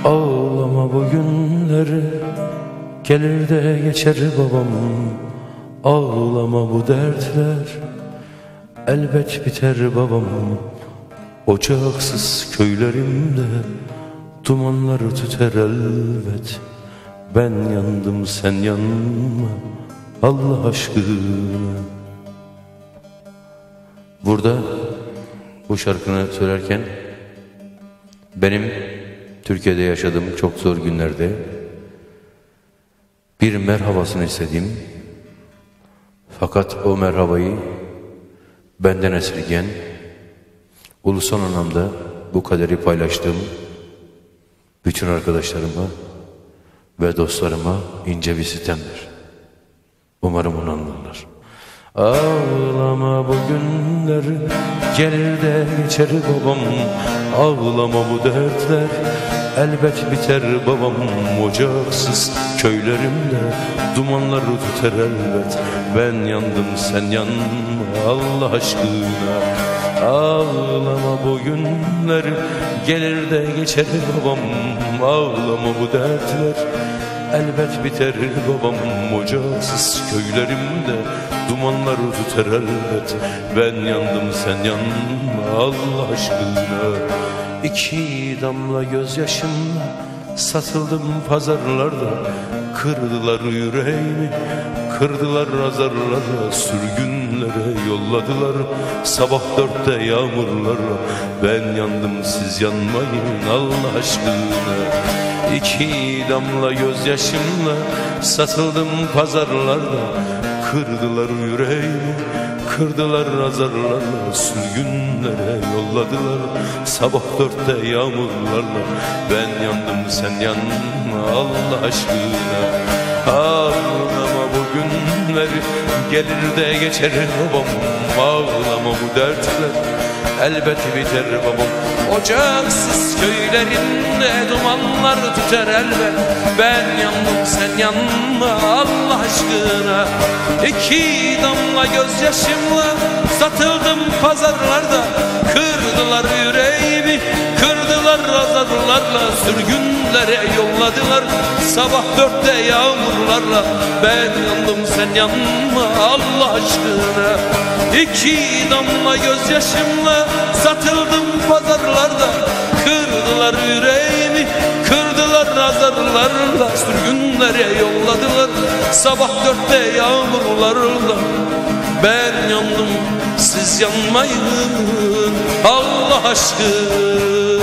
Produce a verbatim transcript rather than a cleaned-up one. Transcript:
Ağlama bu günleri, gelir de geçer babam. Ağlama bu dertler, elbet biter babam. Ocaksız köylerimde dumanlar tüter elbet. Ben yandım sen yanma Allah aşkına. Burada bu şarkını söylerken benim Türkiye'de yaşadığım çok zor günlerde bir merhabasını istediğim, fakat o merhabayı benden esirgeyen, ulusal anlamda bu kaderi paylaştığım bütün arkadaşlarıma ve dostlarıma ince bir sitemdir. Umarım onu anlarlar. Ağlama bu günler, gelir de geçer babam. Ağlama bu dertler, elbet biter babam. Ocaksız köylerimde dumanlar tüter elbet. Ben yandım sen yanma Allah aşkına. Ağlama bu günler, gelir de geçer babam. Ağlama bu dertler, elbet biter babam. Ocaksız köylerimde dumanlar tüter elbet. Ben yandım sen yanma Allah aşkına. İki damla gözyaşımla satıldım pazarlarda. Kırdılar yüreğimi, kırdılar azarlara. Sürgünlere yolladılar sabah dörtte yağmurlara. Ben yandım siz yanmayın Allah aşkına. İki damla gözyaşımla satıldım pazarlarda. Kırdılar yüreğimi, kırdılar azarlarla. Sürgünlere yolladılar sabah dörtte yağmurlarla. Ben yandım sen yanma Allah aşkına. Ağlama bu günleri, gelir de geçer babam. Ağlama bu dertler, elbet biter babam. Ocaksız köylerinde dumanlar tüter elbet. Ben yandım sen yanma Allah aşkına. İki damla gözyaşımla satıldım pazarlarda. Kırdılar yüreğimi, kırdılar azarlarla. Sürgünlere yolladılar sabah dörtte yağmurlarla. Ben yandım sen yanma Allah aşkına. İki damla gözyaşımla satıldım pazarlarda. Kırdılar yüreğimi, kırdılar azarlarla. Sürgünlere yolladılar sabah dörtte yağmurlarla. Ben yandım siz yanmayın Allah aşkına.